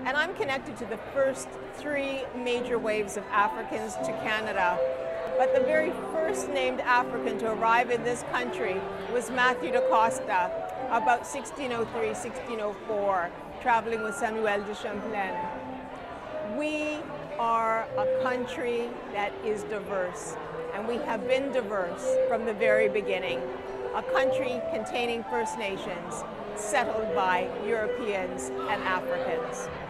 and I'm connected to the first 3 major waves of Africans to Canada. But the very first named African to arrive in this country was Matthew da Costa, about 1603, 1604, traveling with Samuel de Champlain. We are a country that is diverse, and we have been diverse from the very beginning. A country containing First Nations, settled by Europeans and Africans.